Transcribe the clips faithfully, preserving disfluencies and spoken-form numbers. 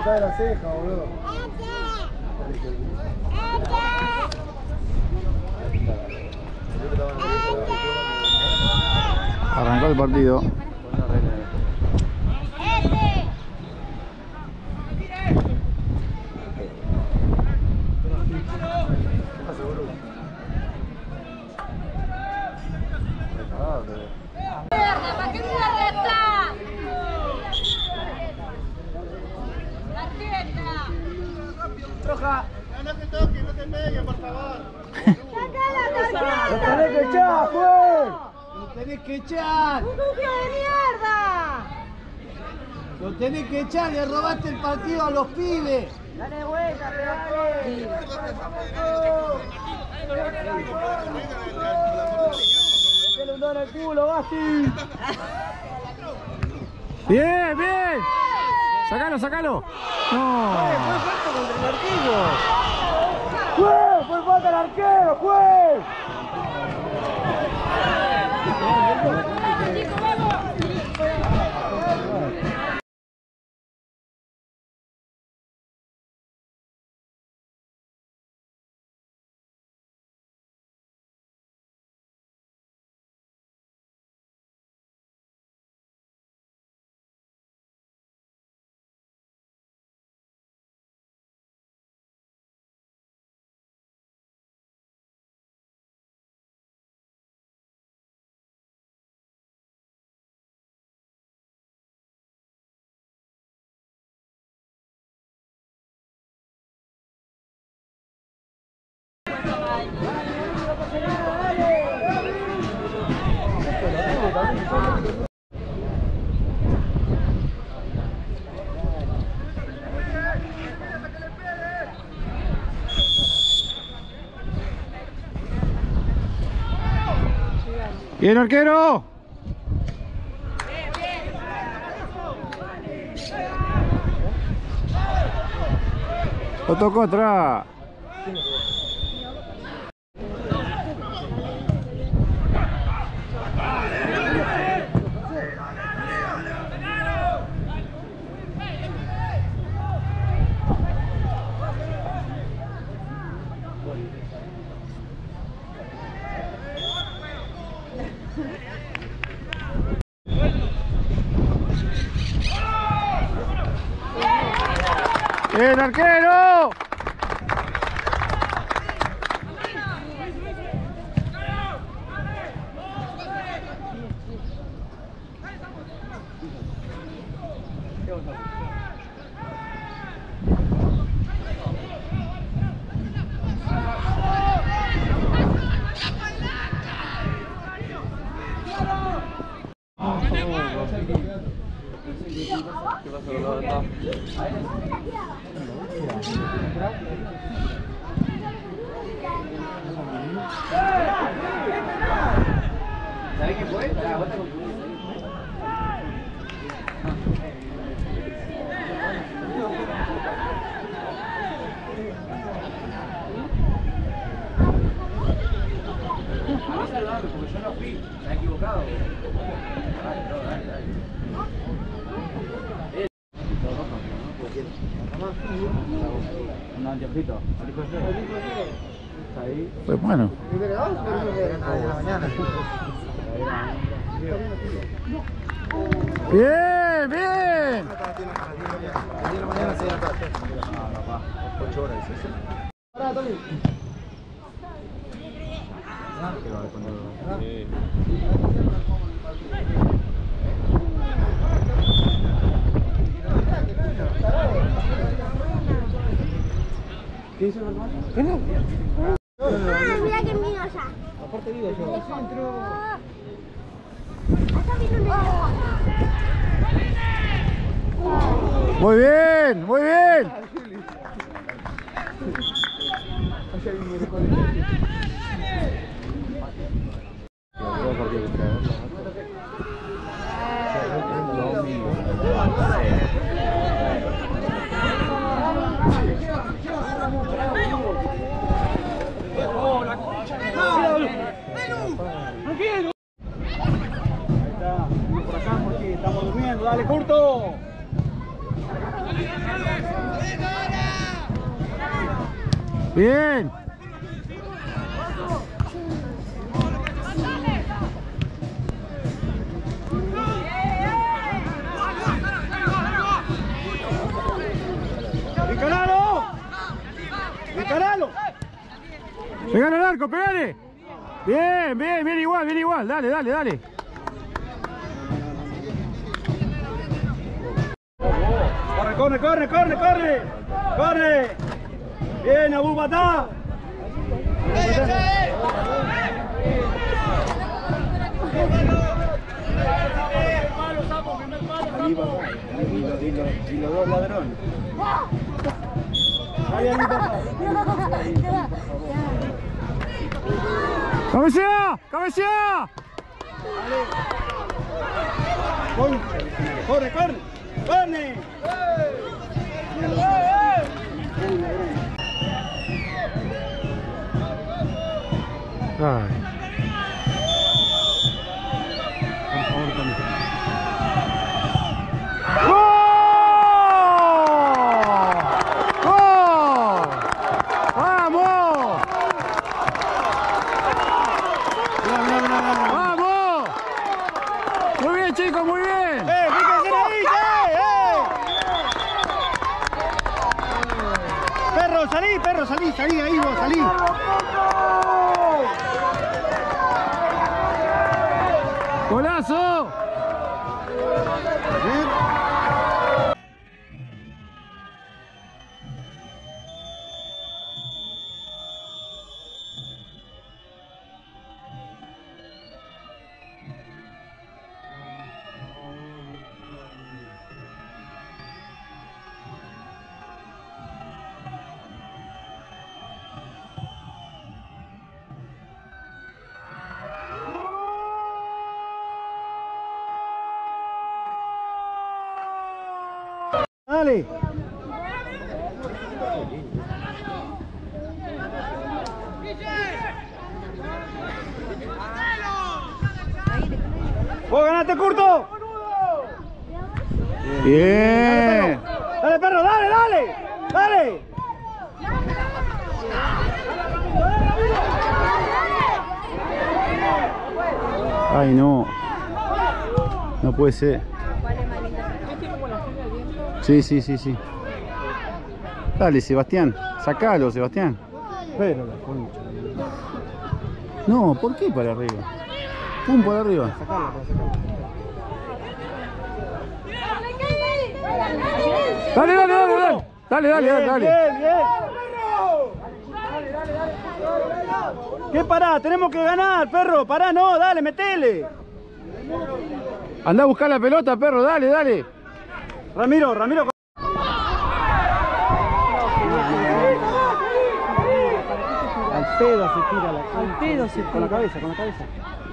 cortar la ceja, boludo. Arrancó el partido. Roja. No te toques, no te pegues, por favor. ¡Lo tenés que echar, pues! ¡Lo tenés que echar! ¡Un sucio de mierda! ¡Lo tenés que echar! ¡Le robaste el partido a los pibes! ¡Dale vuelta, pegale! ¡Métele un don al culo, Basti! ¡Bien, bien! ¡Sacalo, sacalo! ¡No! ¡Fue falta contra el arquero! ¡Juez! ¡Fue falta el arquero, juez! ¡Bien, arquero! Lo tocó atrás. ¡El arquero! ¿Sabés qué fue? Porque yo no fui, me he equivocado. Dale, dale, dale. Un anteojito, ahí. Pues bueno. Bien, bien. ¿Qué hizo el hermano? ¿Qué no? Ah, mira que mío ya. Aparte digo yo. Acá vino un negrito. Muy bien, muy bien. Por acá porque estamos durmiendo, dale, corto. Bien. ¡Encaralo! ¡Encaralo! Pegale al arco, pegale. Bien, bien, bien igual, bien igual. Dale, dale, dale. Corre, corre, corre, corre, corre. Corre. Bien, Abu Batá. Y los dos ladrones. ¡Cabecea! ¡Cabecea! Corre, corre, corre. ¡Corre! Ay. Chicos, muy bien. ¡Eh, fíjense ahí! ¡Eh, eh! Perro, salí, perro, salí, salí ahí vos, salí. ¡Golazo! Dale. ¡Vos ganaste, Curto! Bien. Dale, perro, dale, dale. Dale. Ay, no. No puede ser. Sí, sí, sí, sí. Dale, Sebastián. Sacalo, Sebastián. Pero la concha. No, ¿por qué para arriba? Pum, para arriba. Sacalo, sacalo. Dale, dale, dale, dale. Dale, dale, Bien, dale, dale. bien, bien. ¿Qué pará? Tenemos que ganar, perro. Pará, no, dale, metele. Andá a buscar la pelota, perro, dale, dale. Ramiro, Ramiro. Al pedo se tira la Al pedo se tira. Con la cabeza, con la cabeza.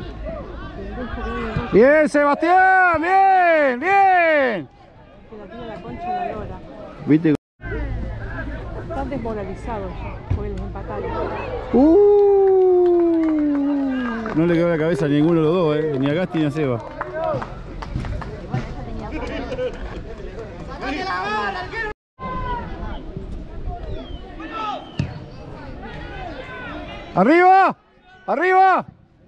Bien, Sebastián, bien, bien. Que la tira la concha y la lora. ¿Viste? Están desmoralizados ya, porque les empataron. Uh, no le quedó la cabeza a ninguno de los dos, eh. Ni a Gasti ni a Seba. ¡Arriba! ¡Arriba!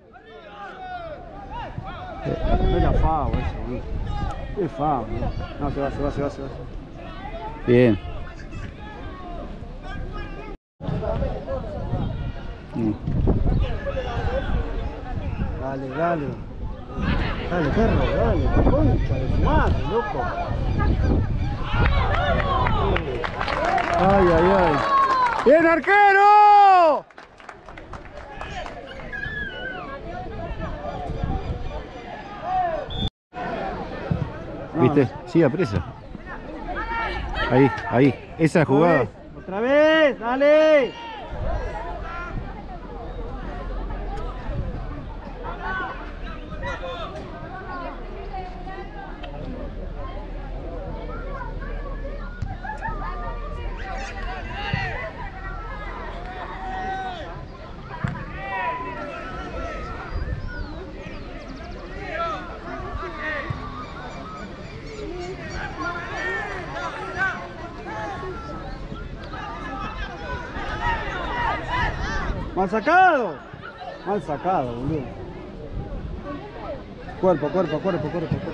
No era fao eso, boludo. Es fao, boludo. No, se va, se va, se va, se va. Bien. Mm. Dale, dale. Dale, perro, dale. La concha de su madre, loco. Ay, ay, ay. ¡Bien, arquero! ¿Viste? Sí, apresa. Ahí, ahí. Esa jugada. Otra vez, dale. Mal sacado. Mal sacado, boludo. Cuerpo, cuerpo, cuerpo, cuerpo, cuerpo.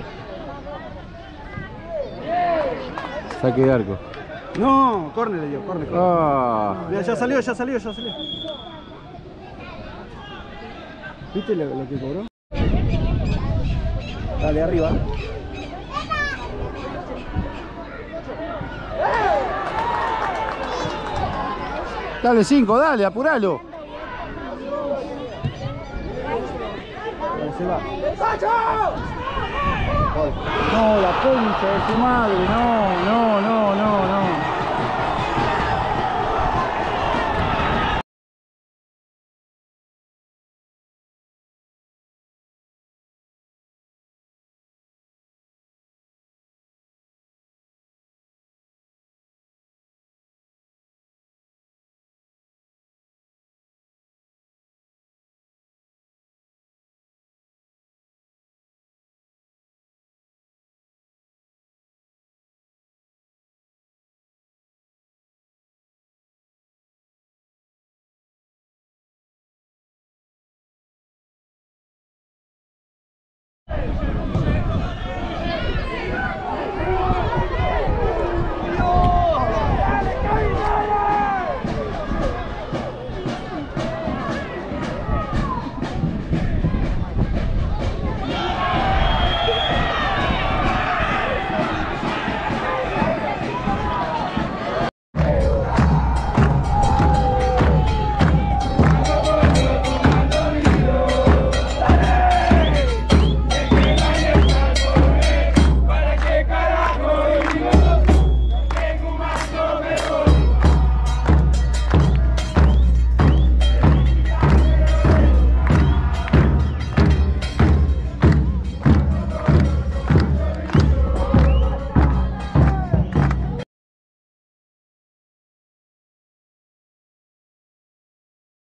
Saque de arco. No, córner le dio, córner. Ah. Mira, ya salió, ya salió, ya salió. ¿Viste lo, lo que cobró? Dale, arriba. Dale cinco, dale, apuralo. Se va. No, la concha de su madre, no, no, no, no, no.